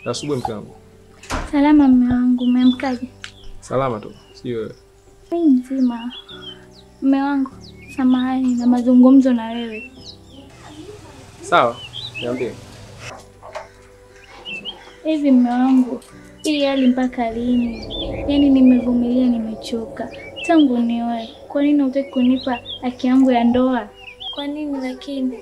Asubuhi mke wangu. Salama mume wangu, umeamkaje? Salama tu. Sio wewe. Mimi nzima. Mume wangu, samahani na mazungumzo na wewe. Sawa. Niambie. Hivi mume wangu, ili hali mpaka lini? Yaani nimevumilia, nimechoka. Tangu nioe. Kwa nini hutaki kunipa haki yangu ya ndoa? Kwa nini lakini?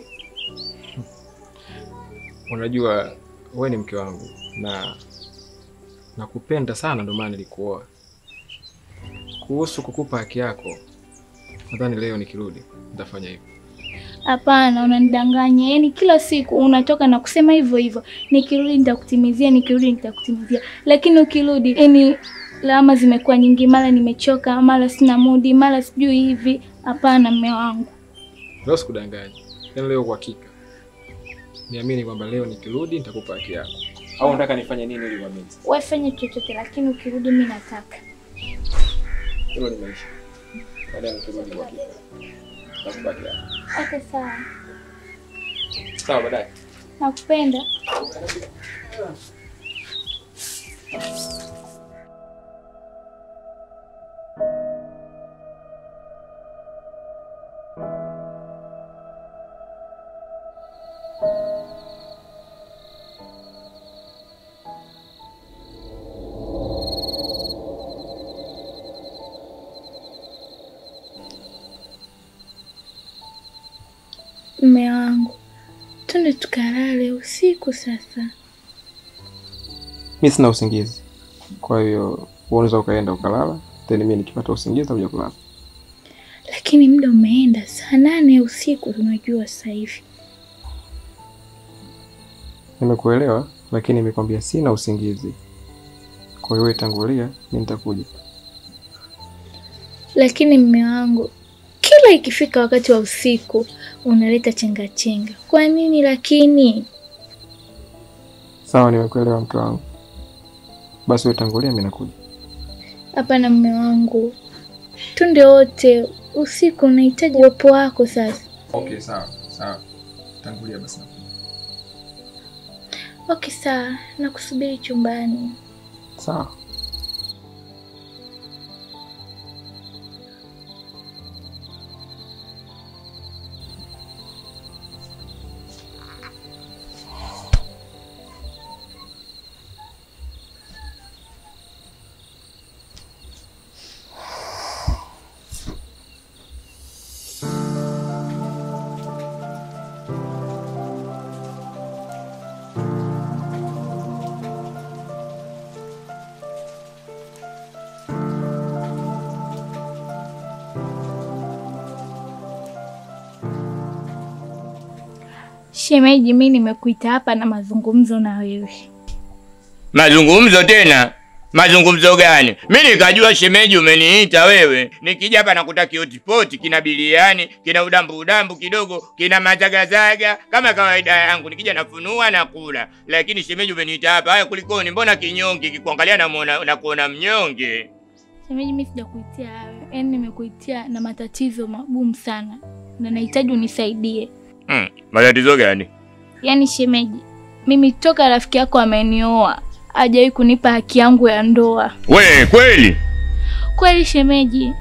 Unajua wewe ni mke wangu na nakupenda sana, ndio maana nilikuoa. Kuhusu kukupa haki yako, nadhani leo nikirudi nitafanya hivyo. Hapana, unanidanganya. Yaani kila siku unatoka na kusema hivyo hivyo. Nikirudi nitakutimizia, nikirudi nitakutimizia. Lakini ukirudi, yaani lawama zimekuwa nyingi, mara nimechoka, mara sina mudi, mara sijui hivi. Hapana mume wangu. Leo sikudanganya. Yaani leo kwa hakika. Niamini kwamba leo nikirudi nitakupa haki yako. Au unataka nifanye nini ili uamini? Wewe fanya chochote, lakini ukirudi mimi nataka. Hilo ni maisha. Baadaye nikirudi kwa hakika nitakubaki hapa. Okay, sawa. Sawa, baadaye. Nakupenda. Mume wangu, twende tukalale usiku sasa. Mimi sina usingizi. Kwa hiyo unaweza ukaenda ukalala, tena mimi nikipata usingizi nitakuja kulala. Lakini muda umeenda, saa 8 usiku tunajua sasa hivi. Nimekuelewa, lakini nimekwambia sina usingizi. Kwa hiyo tangulia, mimi nitakuja. Lakini mume wangu, kila ikifika wakati wa usiku unaleta chenga chenga. Kwa nini lakini? Sawa, nimekuelewa mke wangu. Basi wewe tangulia, mimi nakuja. Hapana mume wangu. Tunde wote, usiku unahitaji uwepo wako sasa. Okay, sawa. Sawa. Tangulia basi. Okay, sawa. Nakusubiri chumbani. Sawa. Shemeji, mimi nimekuita hapa na mazungumzo na wewe. Mazungumzo tena? Mazungumzo gani? Mimi nikajua shemeji umeniita wewe. Nikija hapa nakuta kiotipoti, kina biliani, kina udambu kidogo, kina mazagazaga kama kawaida yangu. Nikija nafunua na kula. Lakini shemeji umeniita hapa. Haya kulikoni? Mbona kinyonge kikuangalia na kuona mnyonge? Shemeji, mimi sijakuitia wewe. Yaani nimekuitia na matatizo magumu sana. Na nahitaji unisaidie. Matatizo gani? Yaani shemeji, mimi toka rafiki yako amenioa, hajawahi kunipa haki yangu ya ndoa. We, kweli? Kweli shemeji.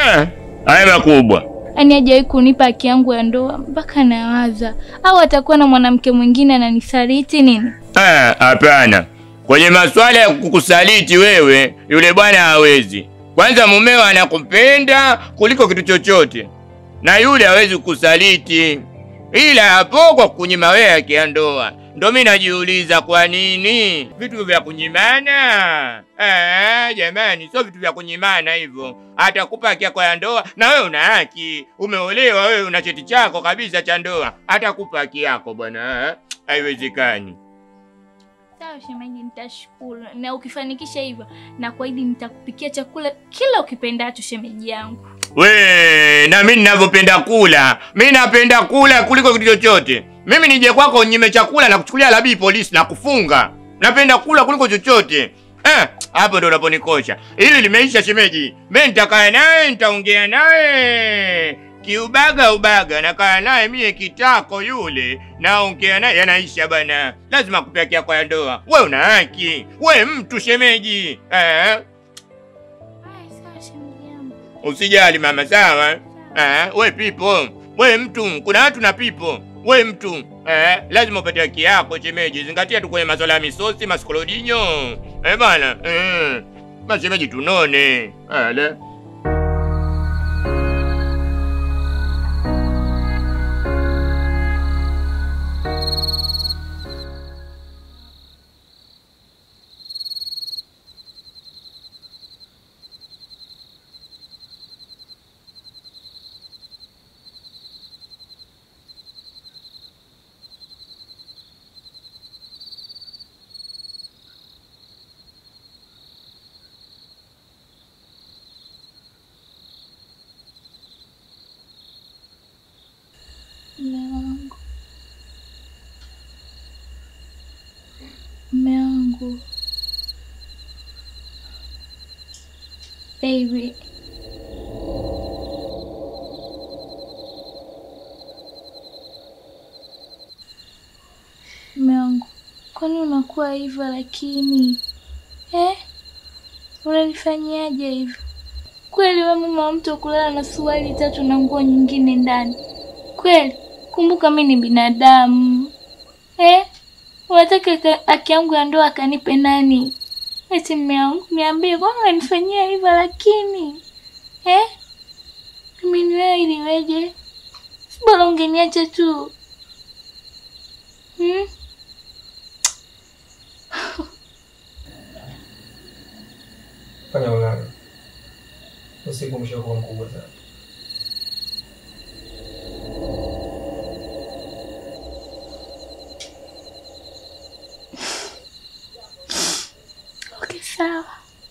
Haya makubwa. Yaani hajawahi kunipa haki yangu ya ndoa, mpaka nawaza au atakuwa na mwanamke mwingine ananisaliti nini? Hapana. Kwenye masuala ya kukusaliti wewe, yule bwana hawezi. Kwanza mumeo anakupenda kuliko kitu chochote. Na yule hawezi kukusaliti. Ila hapo kwa kunyima wewe haki ya ndoa. Ndio mimi najiuliza kwa nini? Vitu vya kunyimana. Jamani, sio vitu vya kunyimana hivyo. Atakupa haki yako ya ndoa na wewe una haki. Umeolewa wewe, una cheti chako kabisa cha ndoa. Atakupa haki yako bwana. Haiwezekani. Sawa shemeji, nitashukuru. Na ukifanikisha hivyo, na kuahidi nitakupikia chakula kila ukipendacho shemeji yangu. We, na mimi ninavyopenda kula. Mimi napenda kula kuliko kitu chochote. Mimi nije kwako nyime chakula na kuchukulia labii polisi na kufunga. Napenda kula kuliko chochote. Hapo ndo unaponikosha. Hili limeisha shemeji. Mimi nitakaa naye, nitaongea naye. kiubaga ubaga, nakaa naye mie kitako yule, naongea naye yanaisha bana. Lazima kupea kiapo ya ndoa. We una haki, we mtu shemeji. Usijali mama, sawa? We pipo, we mtu, kuna watu na pipo. We mtu, lazima upate haki yako shemeji. Zingatia tu kwenye masuala ya misosi, maskolodinyo. Bana, mashemeji tunone. Mume wangu. Baby. Mume wangu, kwani unakuwa hivyo lakini? Unanifanyaje hivyo? Kweli wewe mume wa mtu kulala na suruali 3 na nguo nyingine ndani? Kweli? Kumbuka mimi ni binadamu. Unataka haki yangu ya ndoa akanipe nani? Eti mume wangu, niambie mbona unanifanyia hivyo lakini? Mimi ni wewe ili weje? Si bora ungeniacha tu. Fanya ulale. Usiku umeshakuwa mkubwa sana. Okay, sawa.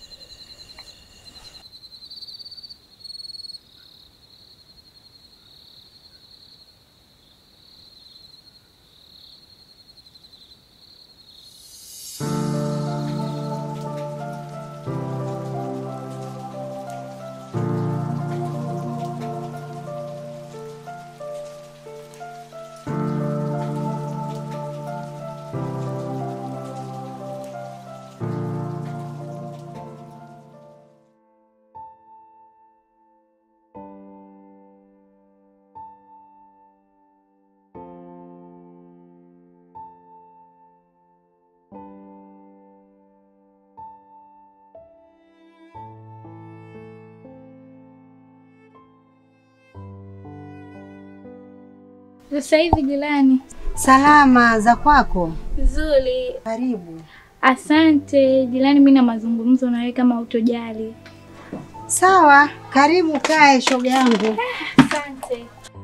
Sasa hivi jirani. Salama, za kwako? Nzuri. Karibu. Asante jirani, mimi na mazungumzo na wewe kama utojali. Sawa, karibu kae shoga yangu. Asante.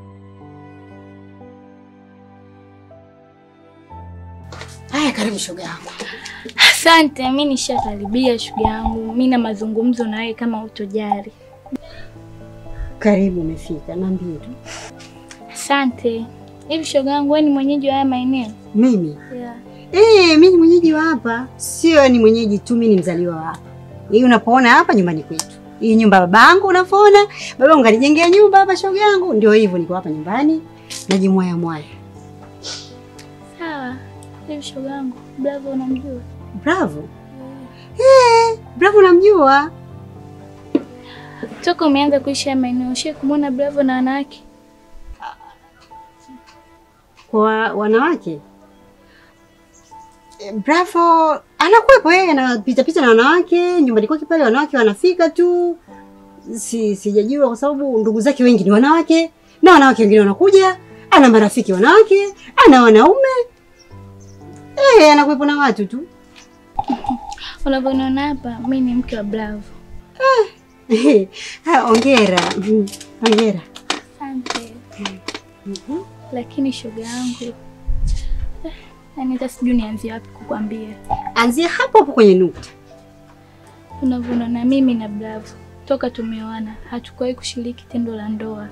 Haya, karibu shoga yangu. Asante, mimi nishakaribia shoga yangu. Mimi na mazungumzo na wewe kama utojali. Karibu, umefika, niambie tu. Asante. Hivi shoga yangu, wewe ni mwenyeji wa haya maeneo? Mimi? Yeah. Mimi ni mwenyeji wa hapa. Sio ni mwenyeji tu, mimi ni mzaliwa wa hapa. Hii unapoona hapa nyumbani kwetu. Hii nyumba babangu unapoona, babangu alijengea nyumba hapa shoga yangu. Ndio hivyo niko hapa nyumbani, najimwaya mwaya. Sawa. Hivi shoga yangu, Bravo unamjua? Bravo? Bravo namjua. Toka umeanza kuishi haya maeneo, ushawahi kumwona Bravo na wanawake? Kwa wanawake? Bravo anakuwepo, yeye anapita pita na wanawake nyumbani kwake pale, wanawake wanafika tu. Sijajua kwa sababu ndugu zake wengi ni wanawake na wanawake wengine wanakuja, ana marafiki wanawake, ana wanaume. Anakuwepo na watu tu. Unavyoniona hapa, mimi ni mke wa Bravo. Hongera. Hongera. Asante. Lakini shoga yangu, yaani hata sijui nianzie wapi kukwambia. Anzia hapo hapo kwenye nukta. Unavyoniona mimi na Bravo, toka tumeoana hatukuwahi kushiriki tendo la ndoa.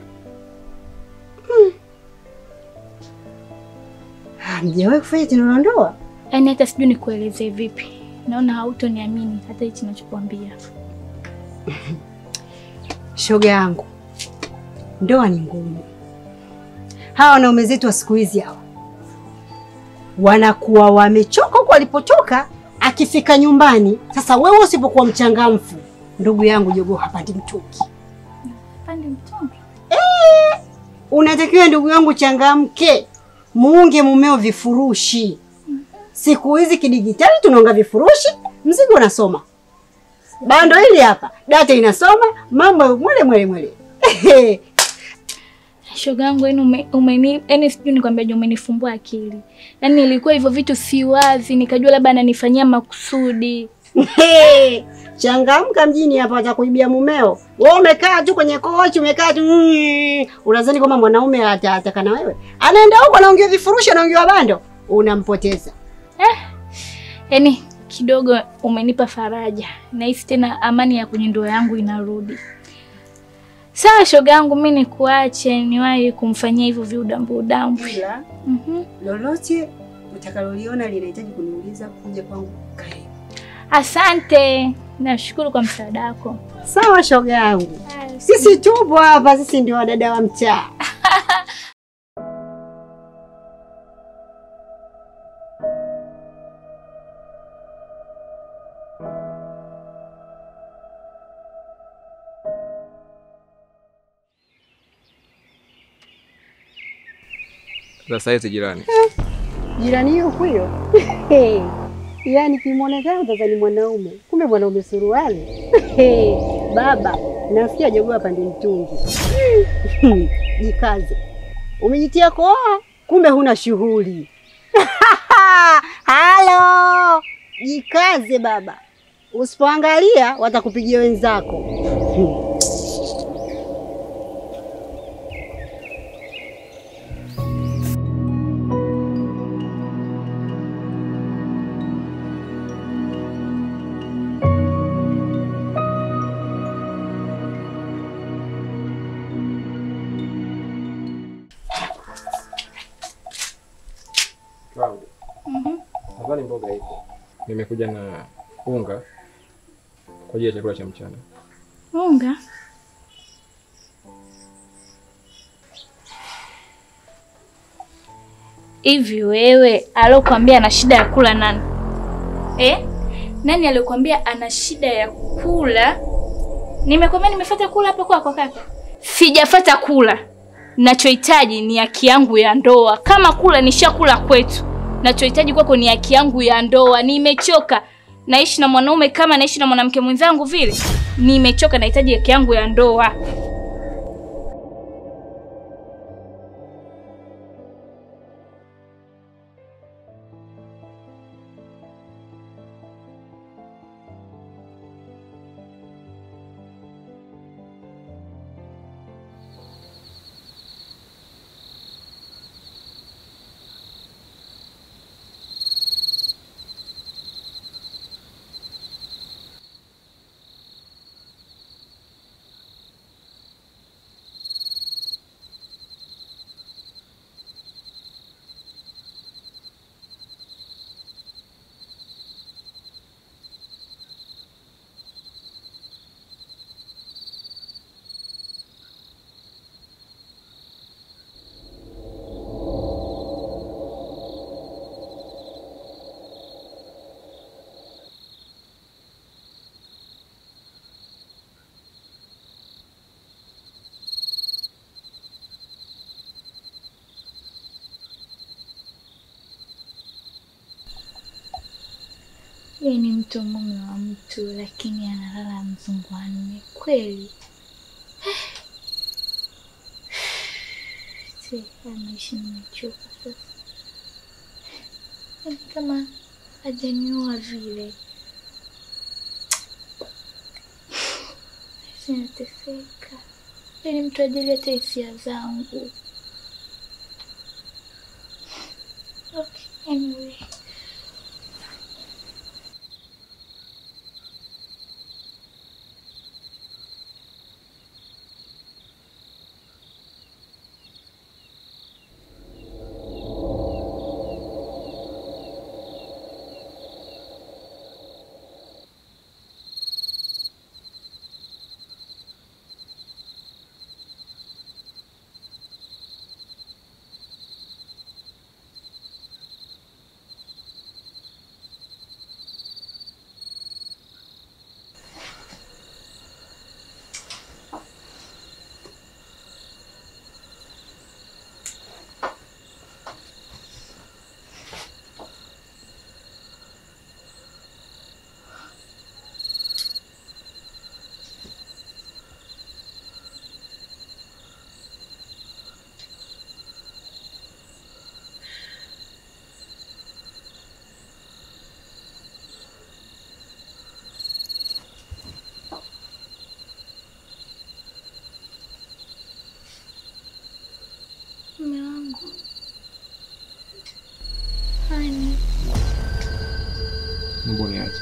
Hamjawahi kufanya tendo la ndoa? Yaani hata sijui nikuelezee vipi. Naona hautoniamini hata hichi ninachokuambia. Shoga yangu, ndoa ni ngumu. Hawa wanaume zetu wa siku hizi hawa wanakuwa wamechoka huko walipotoka, akifika nyumbani. Sasa wewe usipokuwa mchangamfu, ndugu yangu, jogoo hapandi mtungi. Hapandi mtungi? Unatakiwa ndugu yangu changamke, muunge mumeo vifurushi. Siku hizi kidigitali tunaonga vifurushi, mzigo unasoma. Bando hili hapa, data inasoma, mambo mwele. Shoga yangu, yaani sijui nikwambia, umenifumbua akili. Yaani ilikuwa hivyo vitu si wazi, nikajua labda ananifanyia makusudi. Changamka mjini hapa, atakuibia mumeo. Wewe umekaa tu kwenye kochi, umekaa tu. Unadhani kama mwanaume ataka na wewe? Anaenda huko anaongea vifurushi, anaongea bando, unampoteza. Yaani kidogo umenipa faraja. Nahisi tena amani ya kwenye ndoa yangu inarudi. Sawa shoga yangu, mimi nikuache niwahi kumfanyia hivyo viudambu. Lolote utakaloliona linahitaji kuniuliza, kuja kwangu karibu. Asante. Nashukuru kwa msaada wako. Sawa shoga yangu. Sisi tupo hapa, sisi ndio wadada wa mtaa. Sasa hizi jirani. Jirani hiyo huyo. Yaani kimuonekana sasa ni mwanaume, kumbe mwanaume suruali. Baba, nasikia jogoo hapandi mtungi. Jikaze. Umejitia koa, kumbe huna shughuli. Halo! Jikaze baba. Usipoangalia watakupigia wenzako. Nadhani mboga ipo. Nimekuja na unga kwa ajili ya chakula cha mchana. Unga? Hivi wewe alokuambia ana shida ya kula nani? Nani aliyokuambia ana shida ya kula? Nimekwambia nimefuata kula hapa kwako kaka. Sijafuata kula. Nachohitaji ni haki yangu ya ndoa. Kama kula nishakula kwetu. Nachohitaji kwako ni haki yangu ya ndoa. Nimechoka. Naishi na mwanaume kama naishi na mwanamke mwenzangu vile. Nimechoka, nahitaji haki yangu ya ndoa. Yeye ni mtu mume wa mtu, lakini analala mzungu wanne kweli. Maisha nimechoka sasa. Yaani kama hajanioa vile. Sinateseka. Yaani mtu ajali hata hisia zangu. Okay, anyway. Mbona niache?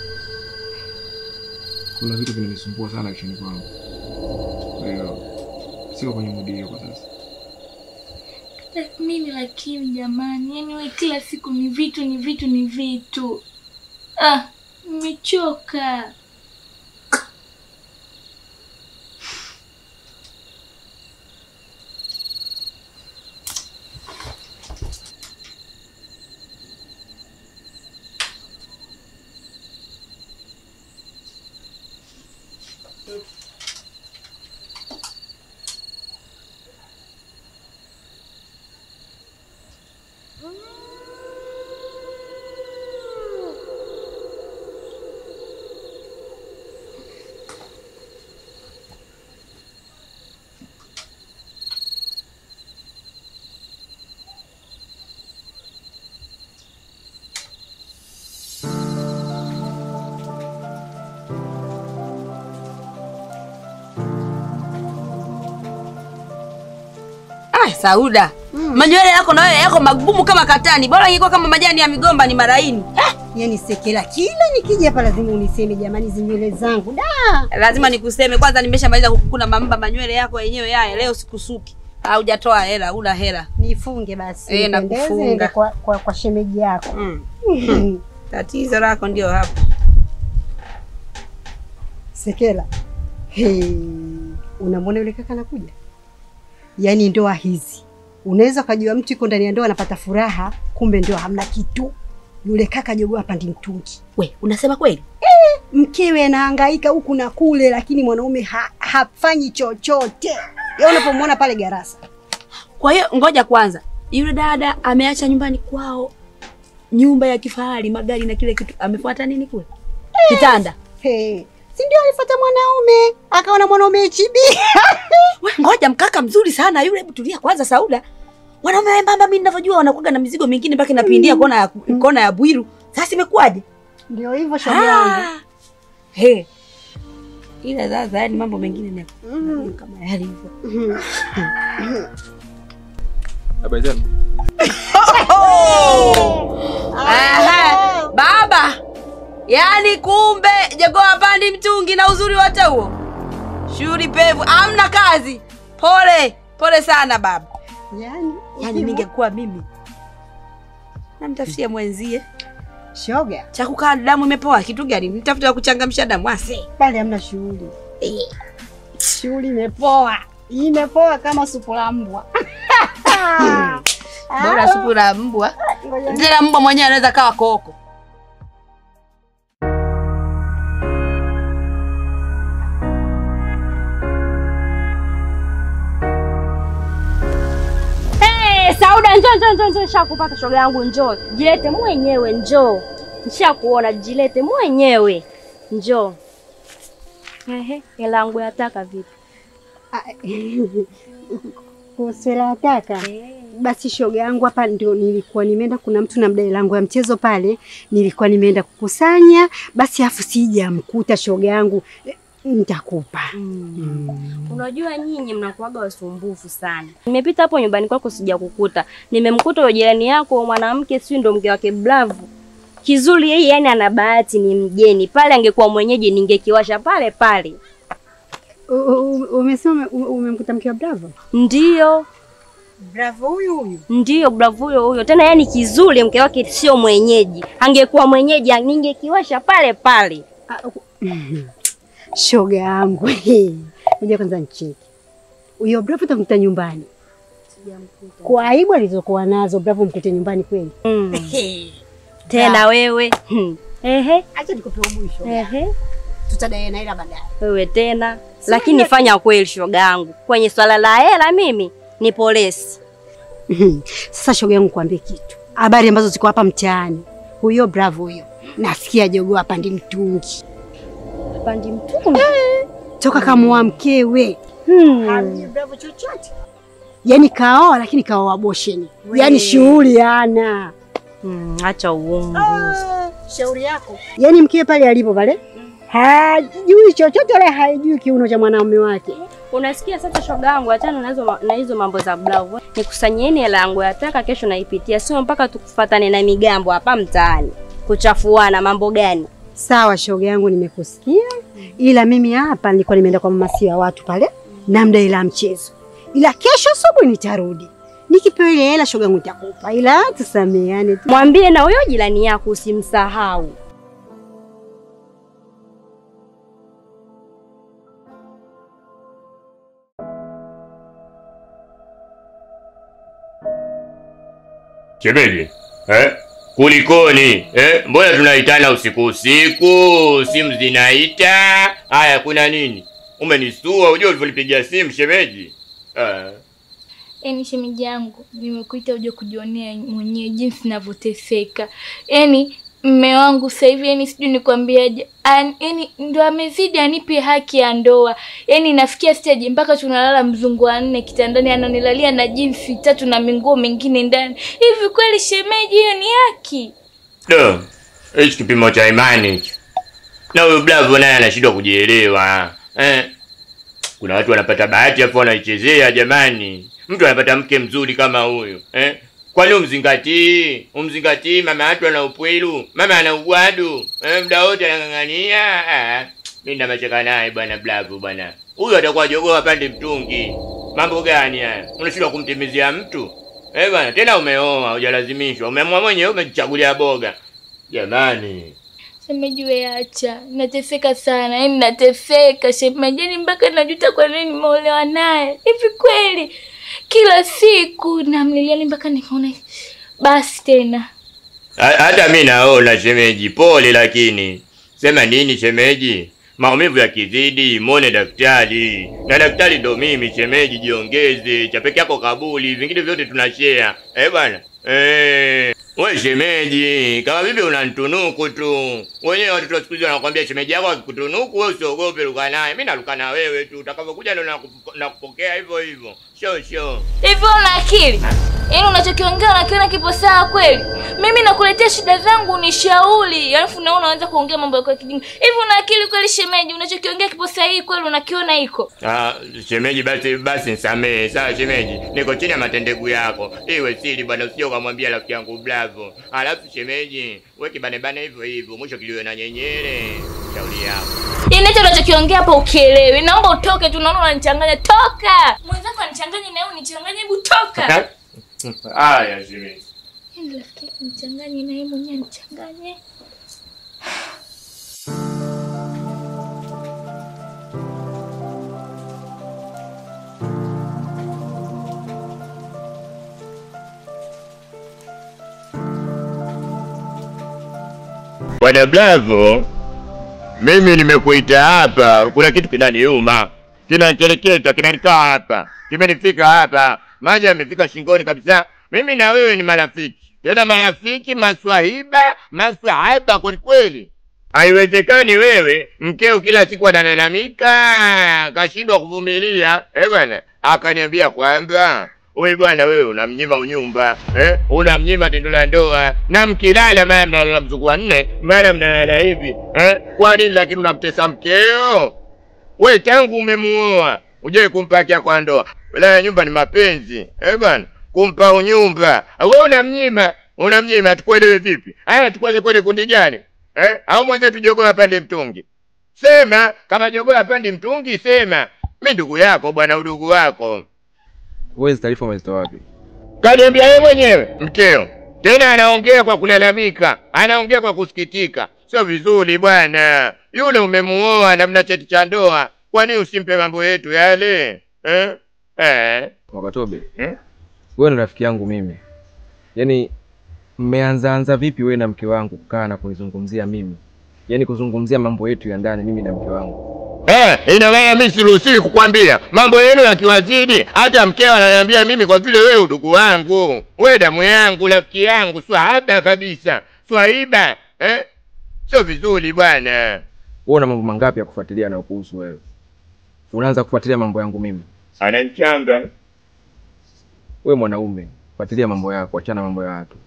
Kuna vitu vinanisumbua sana kichwani kwangu. Kwa hiyo siko kwenye mudi hiyo kwa sasa. Mimi lakini jamani, yani wewe kila siku ni vitu. Nimechoka. Sauda, manywele yako na wewe yako magumu kama katani. Bora ingekuwa kama majani ya migomba ni maraini. Yaani Sekela, kila nikija hapa lazima uniseme jamani zinywele zangu. Lazima nikuseme kwanza, nimeshamaliza kukuna mamba manywele yako yenyewe yaya. Leo sikusuki. Hujatoa hela, una hela. Nifunge basi. Na kufunga kwa shemeji yako. Tatizo lako ndio hapo. Sekela. Unamwona yule kaka anakuja? Yaani ndoa hizi unaweza kujua mtu yuko ndani ya ndoa anapata furaha, kumbe ndoa hamna kitu. Yule kaka jogoo hapa ndi mtungi. We, unasema kweli? Mkewe anahangaika huku na kule, lakini mwanaume hafanyi chochote. Yeye unapomwona pale garasa. Kwa hiyo ngoja kwanza, yule dada ameacha nyumbani kwao nyumba ya kifahari, magari na kile kitu, amefuata nini kule? Kitanda. Si ndio alifuata mwanaume, akaona mwanaume chibi. We, ngoja mkaka mzuri sana yule, hebu tulia kwanza Sauda. Wanaume wembamba mimi ninavyojua wanakuwa na mizigo mingine mpaka napindia kona ya Bwiru. Sasa imekuaje? Ndio hivyo shoga yangu. Ila sasa yani mambo mengine ni kama yalivyo. Habari zenu? Baba. Yaani kumbe jogoo hapandi mtungi na uzuri wote huo. Shuri pevu, amna kazi. Pole sana baba. Yaani ningekuwa mimi namtafutia mwenzie. Shoga, cha kukaa damu imepoa kitu gani? Nitafuta kuchangamsha damu ase. Pale hamna shughuli. Shughuli imepoa. Imepoa kama supu la mbwa. Bora supu la mbwa. Tena mbwa mwenyewe anaweza kawa koko. Sauda, njoo nishakupata shoga yangu, njoo. Jilete mwenyewe, njoo. Nishakuona, jilete mwenyewe. Njoo. Hela yangu yataka vipi? Kusela yataka. Basi shoga yangu hapa ndio nilikuwa nimeenda, kuna mtu na mdai langu ya mchezo pale, nilikuwa nimeenda kukusanya, basi afu sija mkuta shoga yangu. Nitakupa. Unajua nyinyi mnakuaga wasumbufu sana. Nimepita hapo nyumbani kwako sija kukuta. Nimemkuta yule jirani yako mwanamke, si ndo mke wake Blavu. Kizuri yeye yani ana bahati ni mgeni. Pale angekuwa mwenyeji ningekiwasha pale pale. Umesema umemkuta mke wa Blavu? Ndio. Blavu huyu? Ndio, Blavu huyo. Tena yani kizuri mke wake sio mwenyeji. Angekuwa mwenyeji ningekiwasha pale pale. Shoga yangu. Ngoja kwanza nicheki. Huyo Blavu utamkuta nyumbani? Sijamkuta. Kwa aibu alizokuwa nazo Blavu mkute nyumbani kweli? Tena wewe. Acha nikupe mwisho. Tutadai na hela baadaye. Wewe tena. Lakini fanya kweli shoga yangu. Kwenye swala la hela mimi ni polisi. Sasa shoga yangu kuambia kitu. Habari ambazo ziko hapa mtaani. Huyo Blavu huyo. Nasikia jogoo hapa ndi mtungi. Pandi mtungi? Toka kama mkewe. Hamni Blavu chochote. Yaani kaoa lakini kaoa abortion. Yaani shughuli hana. Acha uongo. Shauri yako. Yaani mkewe pale alipo pale. Hajui chochote wala hajui kiuno cha mwanaume wake. Unasikia sasa shoga yangu, achana na hizo mambo za Blavu. Nikusanyieni hela yangu ya taka, kesho naipitia. Sio mpaka tukufuatane na migambo hapa mtaani. Kuchafuana mambo gani? Sawa shoga yangu, nimekusikia. Ila mimi hapa nilikuwa nimeenda kwa mama si ya watu pale na mda ila mchezo. Ila kesho asubuhi nitarudi. Nikipewa ile hela shoga yangu nitakupa. Ila tusameane tu. Mwambie na huyo jirani yako usimsahau. Shemeji, kulikoni? Mbona tunaitana usiku, simu zinaita? Haya, kuna nini? Umenistua, unajua ulivyonipigia simu shemeji? Yaani shemeji yangu, nimekuita uje kujionea mwenyewe jinsi ninavyoteseka. Yaani mume wangu sasa hivi, yaani sijui nikwambiaje, yaani ndo amezidi anipe haki ya ndoa. Yaani nafikia stage mpaka tunalala mzungu wa 4 kitandani, ananilalia na jinsi 3 na minguo mengine ndani. Hivi kweli shemeji, hiyo ni haki? Ndio. Hichi kipimo cha imani hicho. Na huyo Blavu naye anashindwa kujielewa. Kuna watu wanapata bahati afu wanaichezea jamani. Mtu anapata mke mzuri kama huyo. Kwani umzingatii mama watu ana upwelu, mama ana ugwadu, muda wote anang'ang'ania. Mimi namacheka naye bwana Blavu bwana. Huyo atakuwa jogoo apande mtungi. Mambo gani haya? Unashindwa kumtimizia mtu? Bwana, tena umeoa, hujalazimishwa. Umeamua mwenyewe, umejichagulia boga. Jamani. Shemeji wewe acha. Nateseka sana. Yaani nateseka shemeji. Yaani mpaka najuta kwa nini nimeolewa naye. Hivi kweli? Kila siku namlilia mpaka nikaona basi tena. Hata mimi naona shemeji, pole lakini. Sema nini shemeji? Maumivu yakizidi, muone daktari. Na daktari ndo mimi shemeji, jiongeze. Cha peke yako kabuli, vingine vyote tunashare. Bwana. Wewe shemeji, kama bibi unanitunuku tu. Wenyewe watu wa siku hizi wanakuambia shemeji yako akikutunuku wewe usiogope, ruka naye. Mimi naruka na wewe tu. Utakapokuja ndo nakupokea hivyo hivyo. Sure. Hivi una akili? Yaani unachokiongea unakiona kipo sawa kweli? Mimi nakuletea shida zangu unishauri, alafu na unaanza kuongea mambo yako ya kijinga. Hivi una akili kweli shemeji? Unachokiongea kipo sahihi kweli, unakiona iko? Shemeji basi nisamee. Sawa shemeji. Niko chini ya matendegu yako. Iwe siri bwana, usije ukamwambia rafiki yangu Blavu. Alafu shemeji, wewe kibane hivyo mwisho kiliwe na nyenyere. Shauri yako. Yaani hicho unachokiongea hapo ukielewi. Naomba utoke tu, naona unanichanganya. Toka. Mwenzako anichanganye na wewe unichanganye, hebu toka. Haya shemeji. Yaani rafiki nichanganye na yeye mwenyewe nichanganye. Bwana Blavu, mimi nimekuita hapa, kuna kitu kinaniuma. Kinaniteleketa, kinanikaa hapa. Kimenifika hapa. Maji yamefika shingoni kabisa. Mimi na wewe ni marafiki. Tena marafiki maswahaba kwa kweli. Haiwezekani wewe mkeo kila siku analalamika, kashindwa kuvumilia. Bwana, akaniambia kwamba wewe bwana wewe unamnyima unyumba, unamnyima tendo la ndoa, na mkilala mara mnalala mzungu wa 4, mara mnalala hivi. Kwa nini lakini unamtesa mkeo? Wewe tangu umemuoa, uje kumpakia kwa ndoa. Wala nyumba ni mapenzi. Bwana, kumpa unyumba. Wewe unamnyima tukuelewe vipi? Haya tukwaze kweli kundi gani? Au mwanzo tujogoo apande mtungi. Sema kama jogoo apande mtungi, sema. Mimi ndugu yako bwana, udugu wako. Wewe taarifa umezitoa wapi? Kaniambia yeye mwenyewe mkeo. Tena anaongea kwa kulalamika, anaongea kwa kusikitika. Sio vizuri bwana. Yule umemuoa na mna cheti cha ndoa. Kwa nini usimpe mambo yetu yale? Wakatobe. Wewe ni rafiki yangu mimi. Yaani mmeanza vipi wewe na mke wangu kukaa na kunizungumzia mimi? Yaani kuzungumzia mambo yetu ya ndani mimi na mke wangu. Ina maana mimi siruhusiwi kukwambia mambo yenu yakiwazidi. Hata mkeo ananiambia mimi kwa vile wewe udugu wangu, wewe damu yangu, rafiki yangu, swahaba kabisa. Swahiba, sio vizuri bwana. Wewe una mambo mangapi ya kufuatilia na kuhusu wewe? Unaanza kufuatilia mambo yangu mimi. Ananichanga. Wewe mwanaume, fuatilia mambo yako, achana mambo ya watu.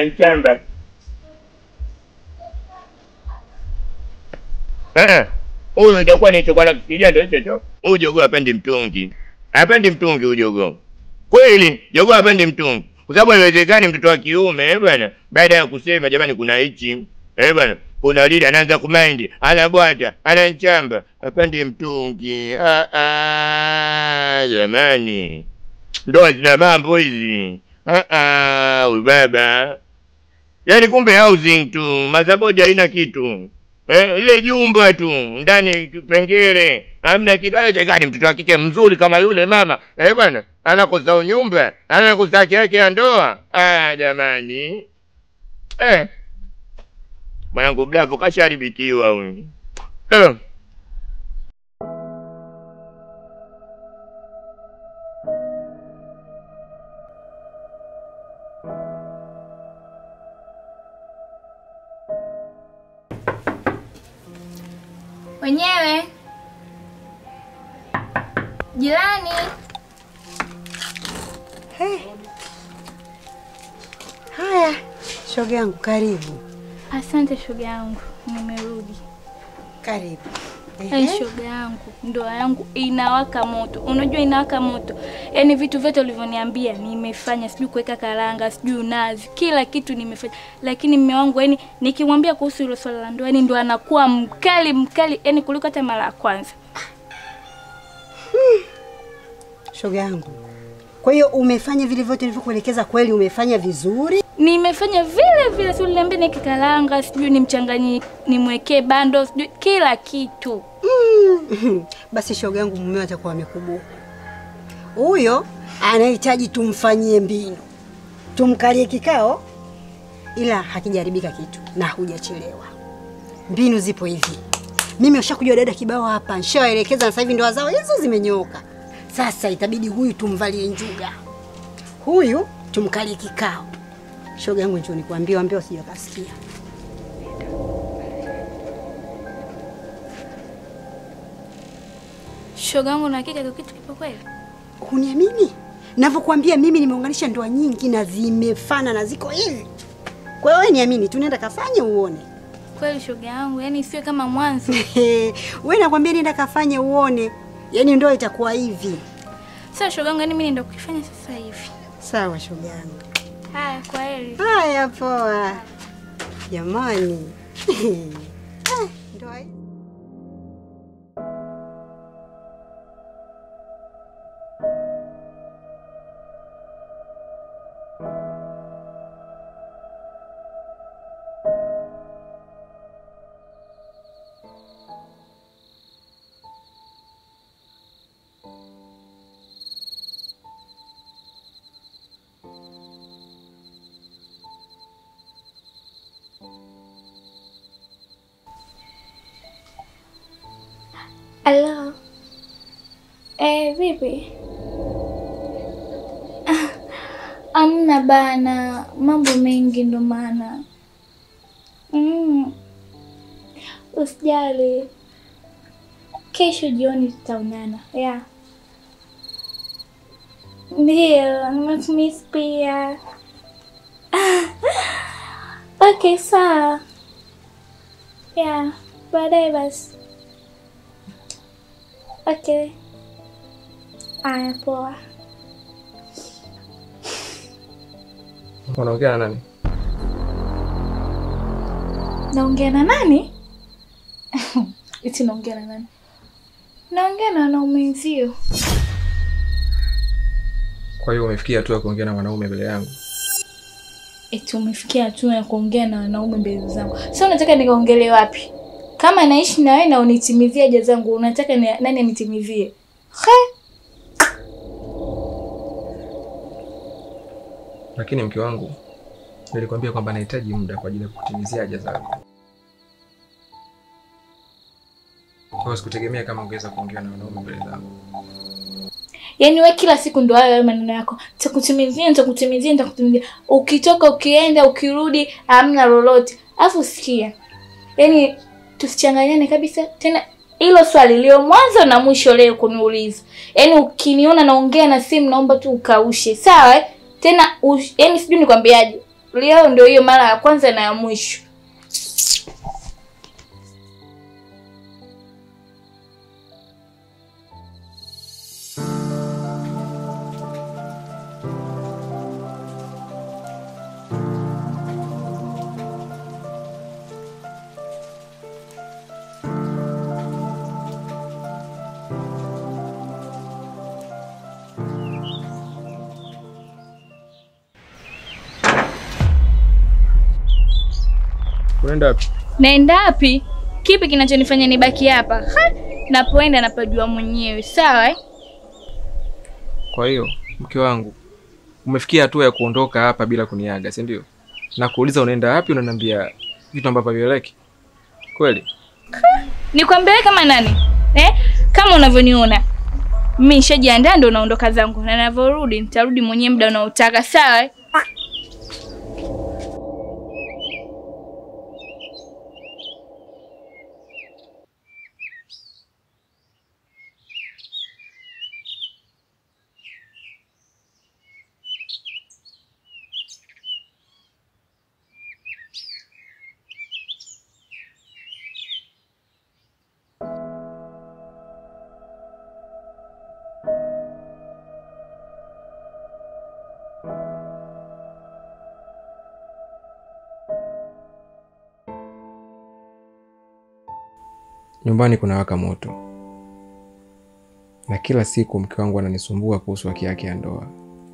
Ananichanga. Huyu itakuwa nilichokuwa nafikiria ndio hicho. Huyu jogoo hapendi mtungi. Hapendi mtungi huyu jogoo. Kweli, jogoo hapendi mtungi. Kwa sababu haiwezekani mtoto wa kiume bwana, baada ya kusema jamani kuna hichi, bwana, kuna lile anaanza kumind, anabwata, anachamba, hapendi mtungi. Jamani. Ndoa zina mambo hizi. Huyu baba. Yaani kumbe housing tu, madhabodi haina kitu. Ile jumba tu, ndani kipengele, hamna kitu. Haiwezekani mtoto wa kike mzuri kama yule mama, bwana, anakosa nyumba, anakosa haki yake ya ndoa. Jamani. Mwanangu Bravo kasharibikiwa huyu. Wenyewe. Jirani. Haya, shoga yangu karibu. Asante shoga yangu, nimerudi. Karibu. Shoga yangu, ndoa yangu inawaka moto. Unajua inawaka moto. Yaani vitu vyote ulivyoniambia nimefanya, sijui kuweka karanga, sijui nazi, kila kitu nimefanya. Lakini mume wangu yani nikimwambia kuhusu hilo swala la ndoa, yani ndo anakuwa mkali, yani kuliko hata mara ya kwanza. Shoga yangu. Kwa hiyo umefanya vile vyote nilivyokuelekeza, kweli umefanya vizuri? Nimefanya vile si uliniambia nikikaranga, sijui nimchanganyie, nimwekee bando, sijui kila kitu. Basi shoga yangu mume atakuwa amekubuka. Huyo anahitaji tumfanyie mbinu. Tumkalie kikao ila hakijaribika kitu na hujachelewa. Mbinu zipo hivi. Mimi ushakujua dada kibao hapa, nishawaelekeza na sasa hivi ndoa zao hizo zimenyoka. Sasa itabidi huyu tumvalie njuga. Huyu tumkalie kikao. Shoga yangu njoo nikwambie, ambie usije kasikia. Shoga yangu na hakika kitu kipo kweli? Huniamini? Ninavyokuambia mimi nimeunganisha ndoa nyingi na zimefana na ziko hivi. Kwa hiyo wewe niamini, tunaenda kafanye uone. Kweli shoga yangu, yani sio kama mwanzo. Wewe nakwambia nenda kafanye uone. Yaani ndoa itakuwa hivi. Sasa shoga yangu, yani mimi nenda kukifanya sasa hivi. Sawa shoga yangu. Haya, kwaheri. Haya poa. Jamani. Ndoa hii. Hello. Vipi? Amna bana, mambo mengi ndo maana. Usijali. Kesho jioni tutaonana. Yeah. Ndio, nimekumiss pia. Okay, sawa. Yeah, baadaye basi. Okay. Aya, poa. Unaongea na nani? Naongea na nani? Eti naongea na nani? Naongea na wanaume wenzio. Kwa hiyo umefikia hatua ya kuongea na wanaume mbele yangu? Eti umefikia hatua ya kuongea na wanaume mbele zangu. Sasa unataka nikaongelee wapi? Kama naishi na wewe na unitimizie haja zangu, unataka nani anitimizie? Lakini mke wangu, nilikwambia kwamba nahitaji muda kwa ajili ya kutimizia haja zako. Kwa hiyo sikutegemea kama ungeweza kuongea na wanaume mbele zangu. Yaani wewe kila siku ndo hayo maneno yako. Nitakutimizia. Ukitoka, ukienda, ukirudi, hamna lolote. Alafu sikia. Yaani tusichanganyane kabisa. Tena hilo swali leo mwanzo na mwisho leo kuniuliza. Yaani ukiniona naongea na simu naomba tu ukaushe. Sawa? Tena yaani sijui nikwambiaje. Leo ndio hiyo mara ya kwanza na ya mwisho. Unaenda wapi? Naenda wapi? Kipi kinachonifanya nibaki hapa? Napoenda napajua mwenyewe, sawa eh? Kwa hiyo, mke wangu, umefikia hatua ya kuondoka hapa bila kuniaga, si ndio? Na kuuliza unaenda wapi, unaniambia vitu ambavyo havieleweki. Kweli? Nikwambie kama nani? Kama unavyoniona. Mimi nishajiandaa ndo naondoka zangu. Na ninavorudi nitarudi mwenyewe muda unaotaka, sawa eh? Nyumbani kuna waka moto. Na kila siku mke wangu ananisumbua kuhusu haki yake ya ndoa.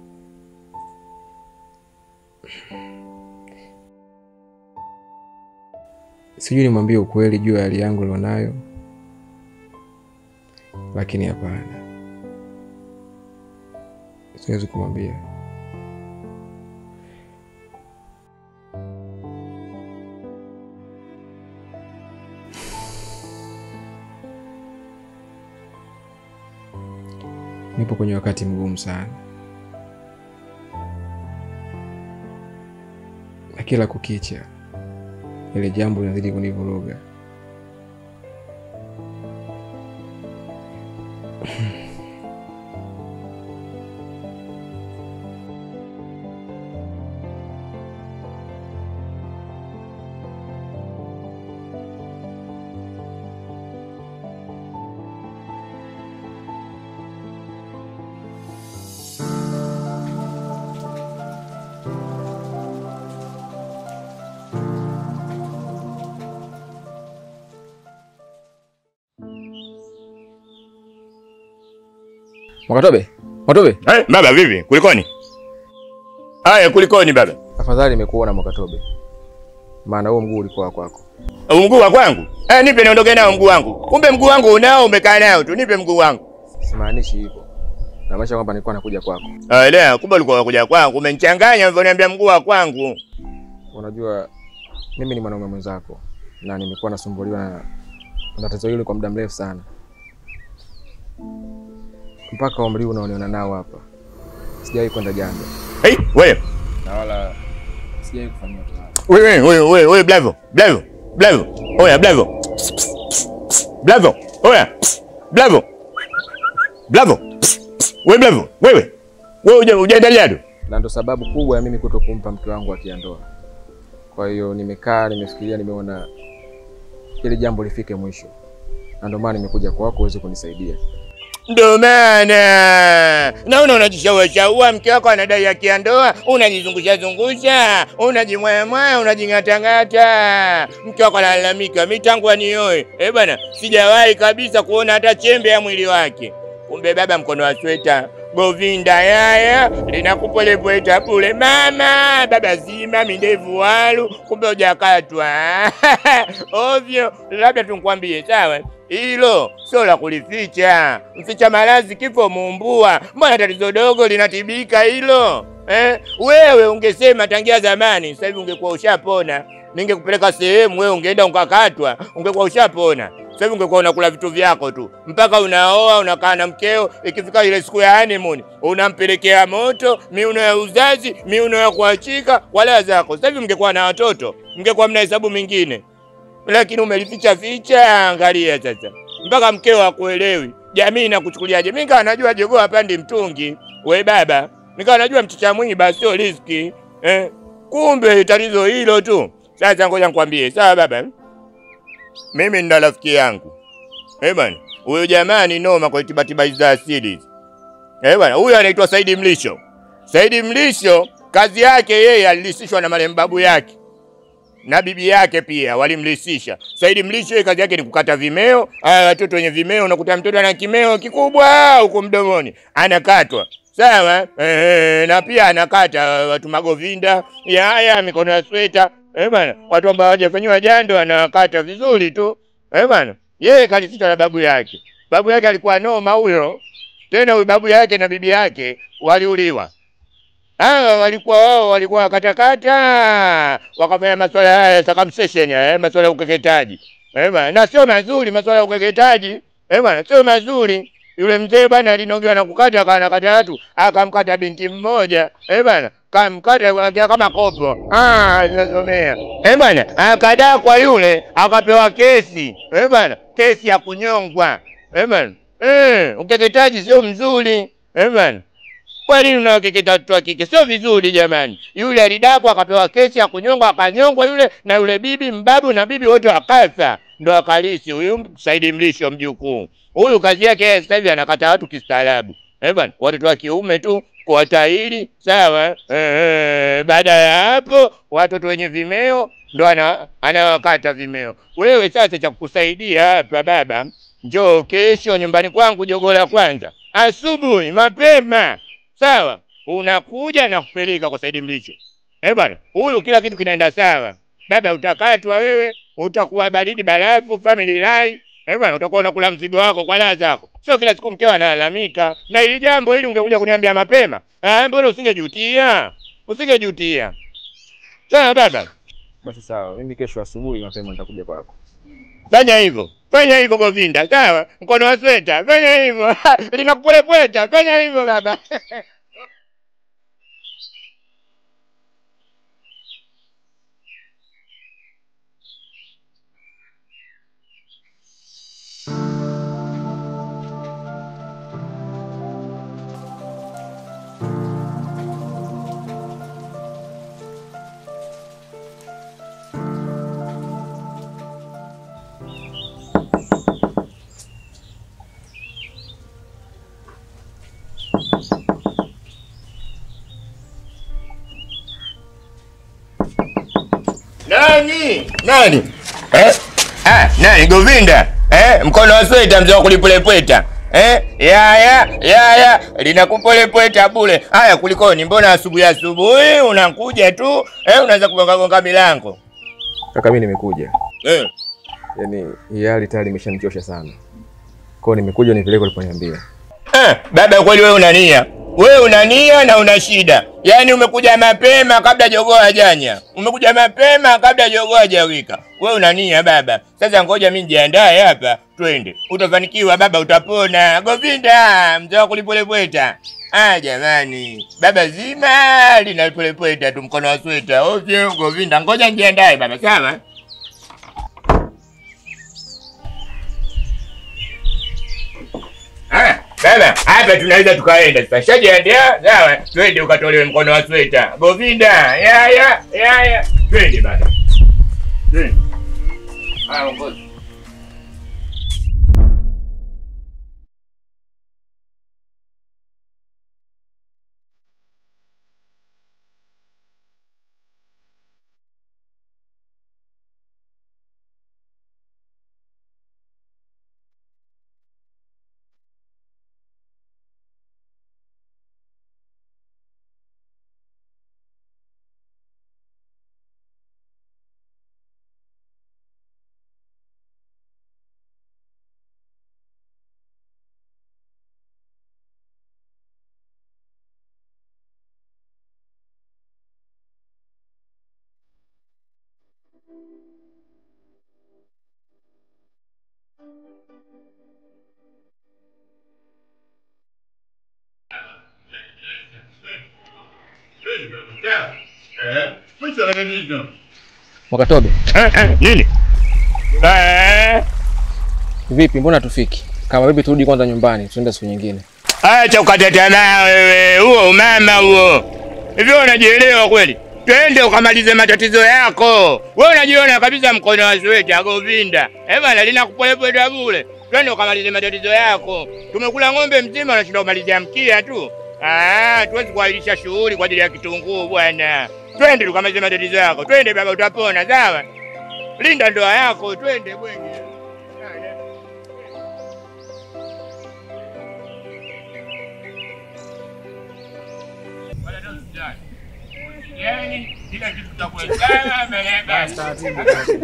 Sijui nimwambie ukweli juu ya hali yangu nilionayo. Lakini hapana. Siwezi kumwambia. Nipo kwenye wakati mgumu sana. Na kila kukicha ile jambo linazidi kunivuruga. Mwakatobe? Mwakatobe? Baba vipi? Kulikoni? Haya kulikoni baba? Afadhali nimekuona Mwakatobe. Maana huo mguu ulikuwa kwako. Mguu wa kwangu? Nipe niondoke nao mguu wangu. Kumbe mguu wangu unao umekaa nao tu. Nipe mguu wangu. Simaanishi hivyo. Na maana kwamba nilikuwa nakuja kwako. Leo kumbe ulikuwa unakuja kwangu. Umenichanganya ulivyoniambia mguu wa kwangu. Unajua mimi ni mwanaume mwenzako na nimekuwa nasumbuliwa na tatizo hili kwa muda mrefu sana. Mpaka umri unaoniona nao hapa. Sijawahi kwenda jando. Wewe. Na wala sijawahi kufanya tohara. Wewe Blavo. Oya Blavo. Oya. Blavo. Wewe hujaenda jando. Na ndo sababu kubwa ya mimi kutokumpa mke wangu haki ya ndoa. Kwa hiyo nimekaa, nimefikiria, nimeona ile jambo lifike mwisho. Na ndio maana nimekuja kwako uweze kunisaidia. Ndio maana naona unajishawisha mke wako anadai haki ya ndoa, unajizungusha, unajimwaya, unajing'atang'ata. Mke wako analalamika, mimi tangu anioe, bwana, sijawahi kabisa kuona hata chembe ya mwili wake. Kumbe baba mkono wa sweta, Govinda yaya, linakupolepweta bure mama, baba zima mindevu walu, kumbe hujakatwa. Ovyo, labda tunkwambie sawa. Hilo sio la kulificha. Mficha malazi kifo muumbua. Mbona tatizo dogo linatibika hilo? Wewe ungesema tangia zamani, sasa hivi ungekuwa ushapona. Ningekupeleka sehemu wewe ungeenda ukakatwa, ungekuwa ushapona. Sasa hivi ungekuwa unakula vitu vyako tu. Mpaka unaoa, unakaa na mkeo, ikifika ile siku ya honeymoon, unampelekea moto, miuno ya uzazi, miuno ya kuachika, wala zako. Sasa hivi mngekuwa na watoto, mngekuwa mna hesabu mingine. Lakini umelificha ficha, angalia sasa. Mpaka mkeo akuelewi. Jamii inakuchukuliaje? Mimi kana najua jogoo hapandi mtungi. We baba, nikawa najua mchicha mwingi basi sio riziki. Kumbe tatizo hilo tu. Sasa ngoja nikwambie, sawa baba? Mimi nina rafiki yangu. Bwana, huyo jamaa ni noma kwa tiba za asili. Bwana, huyo anaitwa Saidi Mlisho. Saidi Mlisho kazi yake yeye alilisishwa na marembabu yake. Na bibi yake pia walimlisisha. Saidi Mlisho kazi yake ni kukata vimeo. Watoto wenye vimeo unakuta mtoto ana kimeo kikubwa huko mdomoni, anakatwa. Sawa? Na pia anakata watu magovinda, yaya mikono ya sweta, Bwana, watu ambao hawajafanywa jando wanakata vizuri tu. Bwana, yeye kalisita na babu yake. Babu yake alikuwa noma huyo. Tena huyo babu yake na bibi yake waliuliwa. Walikuwa katakata, wakafanya masuala haya circumcision, masuala ya ukeketaji. Na sio mazuri masuala ya ukeketaji. Sio mazuri. Yule mzee bwana alinogewa na kukata kanakata watu, akamkata binti mmoja. Kamkata kama kopo. Ninasomea. Bwana, akadaa kwa yule, akapewa kesi. Kesi ya kunyongwa. Ukeketaji sio mzuri. Kwa nini unakeketa watu wa kike? Sio vizuri jamani. Yule alidakwa akapewa kesi ya kunyongwa, akanyongwa yule, na yule bibi mbabu na bibi wote wakafa. Ndo akalisi huyu Saidi Mlisho mjukuu. Huyu kazi yake sasa hivi anakata watu kistaarabu. Watoto wa kiume tu kuwatahiri, sawa? Baada ya hapo watoto wenye vimeo ndo anawakata vimeo. Wewe sasa cha kukusaidia hapa baba, njoo kesho nyumbani kwangu Jogoo la Kwanza. Asubuhi mapema. Sawa? Unakuja na kupeleka kwa Saidi Mlisho. Huyu kila kitu kinaenda sawa. Baba utakatwa wewe, utakuwa baridi barafu, family life. Utakuwa unakula mzigo wako kwa raha zako. Sio kila siku mkeo analalamika. Na hili jambo hili ungekuja kuniambia mapema. Mbona usingejutia? Usingejutia. Sawa baba? Basi sawa, mimi kesho asubuhi mapema nitakuja kwako. Fanya hivyo. Fanya hivyo Govinda, sawa? Mkono wa sweta, fanya hivyo. Linakupolepweta, fanya hivyo baba. Nani? Nani Govinda? Mkono wa sweta mzee wa kulipolepweta. Ya linakupolepweta bure. Haya kulikoni? Mbona asubuhi unakuja tu? Unaanza kugonga milango. Kaka mimi nimekuja. Yaani hii hali tayari imeshanichosha sana. Kwa hiyo nimekuja nipeleke uliponiambia. Baba kweli wewe unania? Wewe unania na una shida. Yaani umekuja mapema kabla jogoo hajanya. Umekuja mapema kabla jogoo hajawika. Wewe unania baba. Sasa ngoja mimi nijiandae hapa, twende. Utafanikiwa baba, utapona. Govinda, mzee wa kulipolepweta. Jamani. Baba zima linapolepweta tu mkono wa sweta. Ovyo Govinda, ngoja nijiandae baba, sawa? Baba, hapa tunaweza tukaenda sasa. Shajiandaa, sawa? Twende ukatolewe mkono wa sweta. Govinda, ya. Twende baba. Twende. Ongoza. Mwakatobe. Nini? Vipi, mbona tufiki? Kama vipi turudi kwanza nyumbani, tuende siku nyingine. Acha ukata tamaa wewe, huo mama huo. Hivyo unajielewa kweli? Twende ukamalize matatizo yako. Wewe unajiona kabisa mkono wa sweta Govinda. Bwana linakupolepweta bure. Twende ukamalize matatizo yako. Tumekula ng'ombe mzima unashinda kumalizia mkia tu. Tuwezi kuahirisha shughuli kwa ajili ya kitunguu bwana. Twende tukamalize matatizo yako. Twende baba, utapona, sawa? Linda ndoa yako, twende bwana. Wala ndio yani Kila kitu tutakuelewa mbele. Taratibu.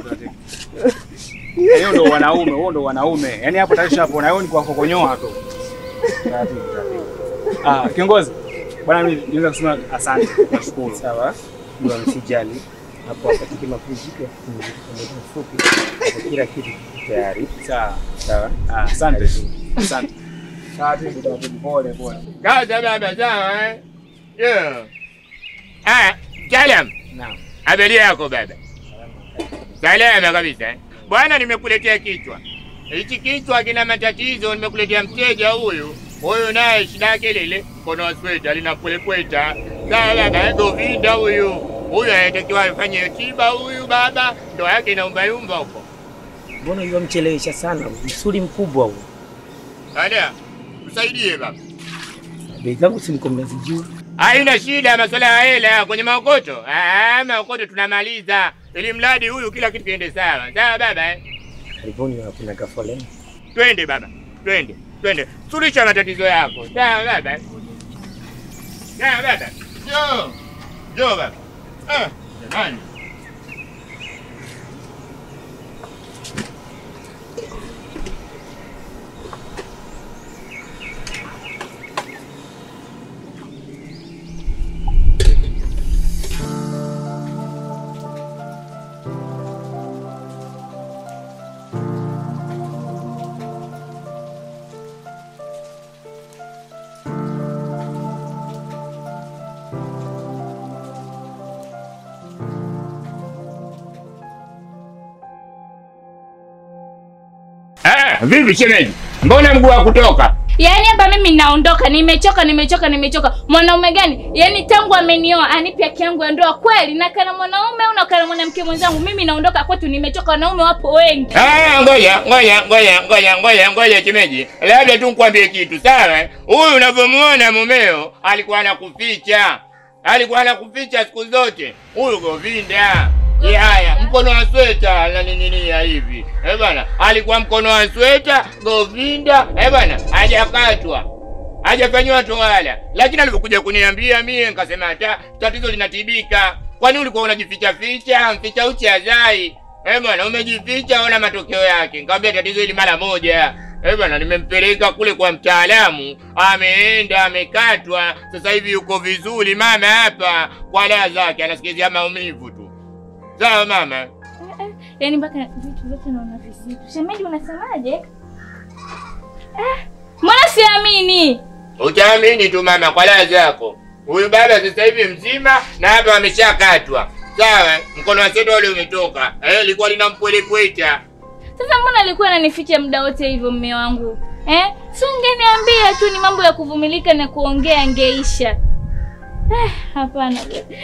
Hiyo ndo wanaume, huo ndo wanaume. Yaani hapo tayari hapo na wewe ni kwa kokonyoa tu. Taratibu. Kiongozi. Bwana mimi niweza kusema asante. Nashukuru. Sawa. Ndio msijali. Hapo katika mapumziko ya fupi kila kitu tayari. Sawa. Asante. Taratibu pole. Kaza baba sawa Salam. Naam. Habari yako baba? Salama kabisa. Bwana nimekuletea kichwa. Hichi kichwa kina matatizo, nimekuletea mteja huyu. Huyu naye shida yake ile mkono wa sweta linapwelepweta. Sawa baba, Govinda huyu. Huyu anatakiwa afanye tiba huyu baba, ndo yake inaumba huko. Mbona yule mchelewesha sana? Msuli mkubwa huo. Haya, usaidie baba. Bei zangu simko mnazijua. Haina shida masuala ya hela kwenye maokoto. Maokoto tunamaliza. Ili mradi huyu kila kitu kiende sawa. Sawa baba Karibuni hakuna kafoleni. Twende baba. Twende. Suluhisha matatizo yako. Sawa baba. Jo baba. Jamani. Vipi shemeji? Mbona mguu wa kutoka? Yaani hapa mimi naondoka, nimechoka. Mwanaume gani? Yaani tangu amenioa anipi haki yangu ya ndoa kweli? Na kana mwanaume au na kana mwanamke mwenzangu, mimi naondoka kwetu, nimechoka, wanaume wapo wengi. Ngoja shemeji. Labda tu nikwambie kitu, sawa? Huyu unavyomuona mumeo alikuwa anakuficha siku zote. Huyu Govinda. Haya, mkono wa sweta na nini ya hivi. Bwana, alikuwa mkono wa sweta Govinda, bwana, hajakatwa. Hajafanywa toala. Lakini alipokuja kuniambia mimi nikasema tatizo linatibika. Kwani ulikuwa unajificha mficha uchi azai. Bwana, umejificha ona matokeo yake. Nikamwambia tatizo hili mara moja. Bwana, nimempeleka kule kwa mtaalamu, ameenda amekatwa. Sasa hivi yuko vizuri mama hapa kwa dawa zake, anasikizia maumivu tu. Sawa mama. Yaani mpaka vitu vyote naona vizitu. Shemeji unasemaje? Mbona siamini? Utaamini tu mama kwa dawa zako. Huyu baba sasa hivi mzima na hapa ameshakatwa. Sawa, mkono wa sweta ule umetoka. Ilikuwa linampweleketa. Sasa mbona alikuwa ananificha muda wote hivyo mume wangu? Si ungeniambia tu, ni mambo ya kuvumilika na kuongea ngeisha. Hapana.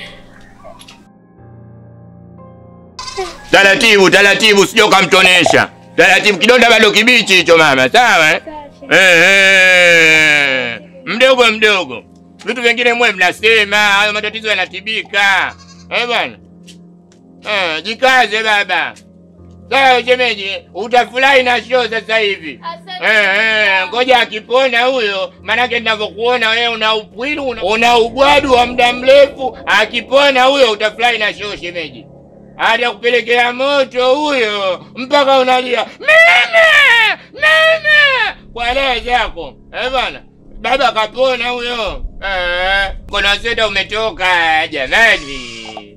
Taratibu sio kamtonesha. Taratibu kidonda bado kibichi hicho mama, sawa? Mdogo. Vitu vingine mwe mnasema, hayo matatizo yanatibika. Bwana. Jikaze baba. Sawa shemeji, utafurahi na show sasa hivi. Ngoja akipona huyo, manake ninavyokuona wewe una upwilu, una ugwadu wa muda mrefu, akipona huyo utafurahi na show shemeji. Hadi kupelekea moto huyo mpaka unalia mama kwa leo zako. Bwana, baba kapona huyo. Kuna sweta umetoka jamani.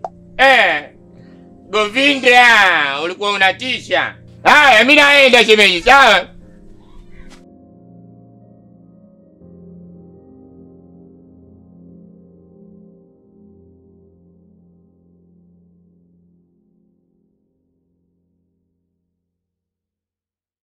Govinda ulikuwa unatisha. Haya mimi naenda shemeji, sawa?